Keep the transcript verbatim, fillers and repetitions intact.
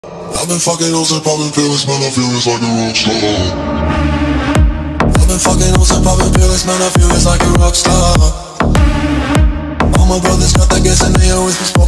I've been fucking hoes and popping pills, man, I feel it's like a rock star. I've been fucking hoes and popping pills, man, I feel it's like a rock star. All my brothers got that gas and they always respond.